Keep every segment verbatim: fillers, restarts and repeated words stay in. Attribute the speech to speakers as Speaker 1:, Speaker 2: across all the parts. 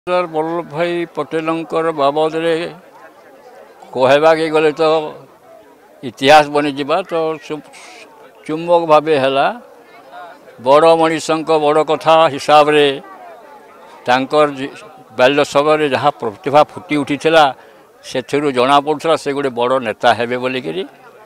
Speaker 1: सरदार वल्लभ भाई पटेलंकर बाबद रे कहवा के गले तो इतिहास बनी जावा तो चुम्बक भावे है बड़ मनीषों बड़ कथा हिसाब रे तांकर बाल्य समय जहाँ प्रतिभा फुटी उठी से जना पड़ा से गोटे बड़ नेता हेबे बोलिकी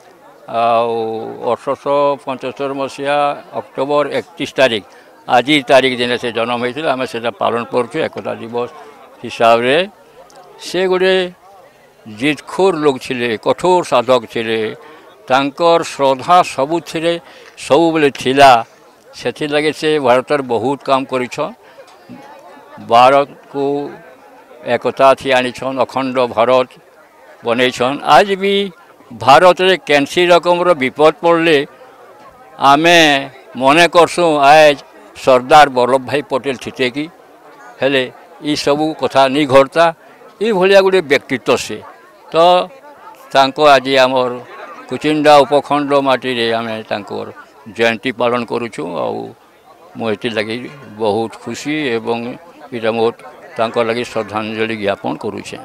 Speaker 1: अठरश पंचहत्तर मसीहा अक्टोबर एकतीस तारीख आज तारीख दिन से जन्म होता आम से पालन करुँ एकता दिवस हिसाब रे से गोटे जिदखोर लोग थिले कठोर साधक थिले तांकर श्रद्धा सबुथिरे सब बेले थिला से लगे से भारत बहुत काम करिछन भारत को एकता थी आनीछन अखंड भारत बनईछन। आज भी भारत रे कैंसी रकम विपद पड़ले आमे मने करसुँ आज सरदार वल्लभ भाई पटेल थिते कि हेले ई सबू कथा नहीं घटता ये भाया गोटे व्यक्तित्व से तो तांको आज आमर कुचिंडा उपखंड माटी रे आमे तांकर जयंती पालन करुछुँ आती लगी बहुत खुशी एवं इटा मोर तांको लगी श्रद्धांजलि ज्ञापन करुछे।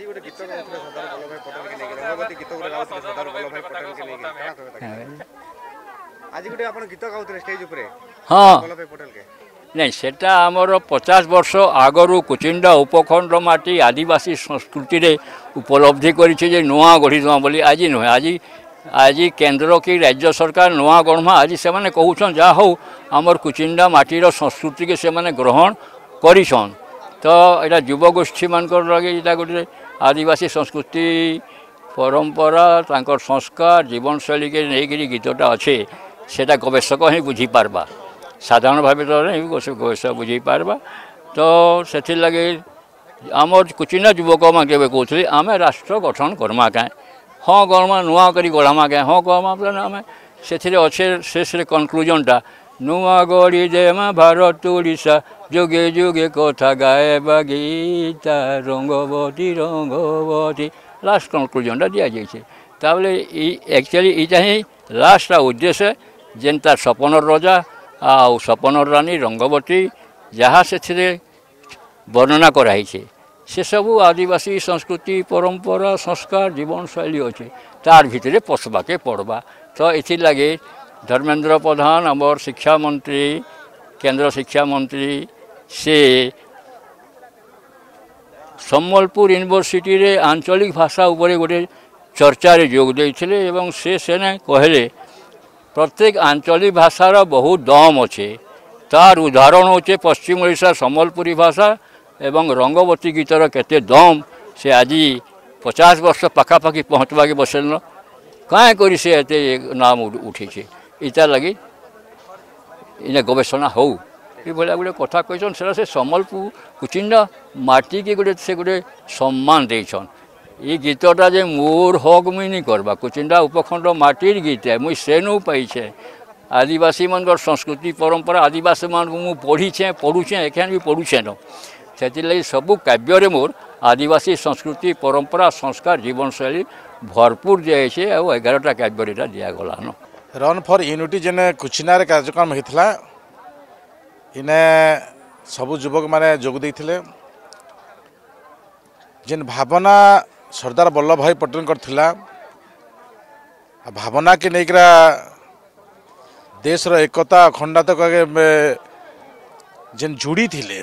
Speaker 1: हाँ नहीं सेटा आमर पचास वर्ष आगरू कुचिंडा उपखंड माटी आदिवासी संस्कृति रे उपलब्धि करिछे नुआ गढ़ी देवा बोली आज नुहे आज आज केंद्र की राज्य सरकार नुआ गढ़मा आज से माने कहूछन जा हो आमर कुचिंडा माटीर संस्कृति के से माने ग्रहण करिछन तो एटा युवगोष्ठी मानकर लगे एटा गोटे आदिवासी संस्कृति परंपरा तांकर संस्कार जीवनशैली के नहीं गीतटा अच्छे सेटा गवेषक ही बुझी पारबा साधारण भाव तो नहीं गवेषक बुझी पारबा तो से लगे आमर कुचिना युवक मैं कहते आम राष्ट्र गठन करमा क्या हाँ गरमा नुआ करी गढ़ामा क्या हाँ गरमा आम से अच्छे शेष कनक्लूजनटा नुआ गढ़ी देमा भारत ओडिशा जुगे जुगे कथा गाएबा गीता रंगवती रंगवती लास्ट कनक्लूजनटा दि जाए एक्चुअली यहाँ ही लास्ट उद्देश्य जेनता सपनर रजा आ सपनर रानी रंगवती जहाँ से वर्णना कराई से सबू आदिवासी संस्कृति परंपरा संस्कार जीवन शैली अच्छे तार भितर पशबाके पड़वा तो ये लगे धर्मेंद्र प्रधान आमर शिक्षा मंत्री केंद्र शिक्षा मंत्री से सम्बलपुर यूनिवर्सिटी रे आंचलिक भाषा उपरे गोटे चर्चा रे जोग देइथिले एवं से सेने कहले प्रत्येक आंचलिक भाषार बहुत दम अच्छे तार उदाहरण होचे पश्चिम ओडिशा सम्बलपुरी भाषा एवं रंगवती गीतर केते दम से आज पचास वर्ष पाखापाखि पहुँचवाके बसेल कहीं करी से एते नाम उठी इटा लगी इन गवेषणा हो ये भाया गोटे कथा कहन से सम्बलपुर कुचिंडा माटी के गोटे से गोटे सम्मान देछन ये गीतटा जे मोर हक मुई नहीं करवा कुचिंडा उपखंड माटीर गीत है मुई सेनु पाइछे आदिवासी मन संस्कृति परंपरा आदिवासी मान मु पढ़ीछे पढ़ुछे एखान भी पढ़ुछे न से सबू काव्य मोर आदिवासी संस्कृति परंपरा संस्कार जीवनशैली भरपूर दिखाई और एगारटा काव्य दिगला न
Speaker 2: रन फॉर यूनिटी जेने कुचिनार कार्यक्रम होता इने सबू युवक माने जोग देइथिले जेन भावना सरदार वल्लभ भाई पटेल करथिला भावना के लेकरा देश रो एकता अखंडता के जेन जुड़ी थिले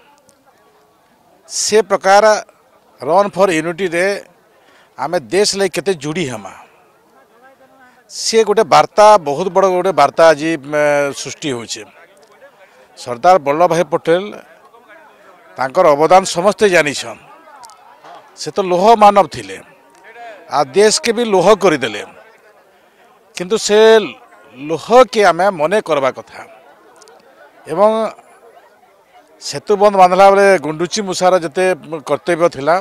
Speaker 2: से प्रकार रन फॉर यूनिटी रे आमे देश ले केते जुड़ी हमा से गोटे वार्ता बहुत बड़ गोटे वार्ता आज सृष्टि होचे सरदार वल्लभ भाई पटेल तांकर अवदान समस्ते जानिछन से तो लोह मानव थिले आ देश के भी लोह करदेले किंतु से लोह के आमे मने करबा कथा एवं सेतु बंद बांधला बेले गुंडुची मुसार जते कर्तव्य थिला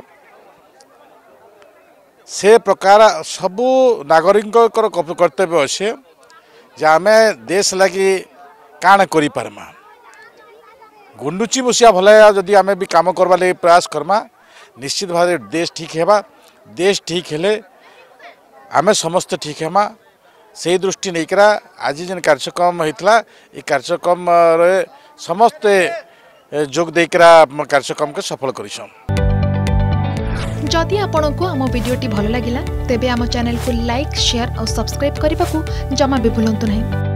Speaker 2: से प्रकार सबू नागरिक कर्तव्य अच्छे जे आमे देश लगी काण करि पारमा गुंडुची मुसिया भले जदि आमे भी काम करवा लगी प्रयास करमा निश्चित भाव देश ठीक हेबा देश ठीक हेले आमे समस्त ठीक हेमा से दृष्टि नहींकरा आज जेन कार्यक्रम होता ये कार्यक्रम रे समस्ते जोग देकरा कार्यक्रम के सफल करिछम।
Speaker 3: जदि आपंक आम भिडी भल लगा तेब आम चैनल को लाइक शेयर और सब्सक्राइब करने को जमा भी भूलु नहीं।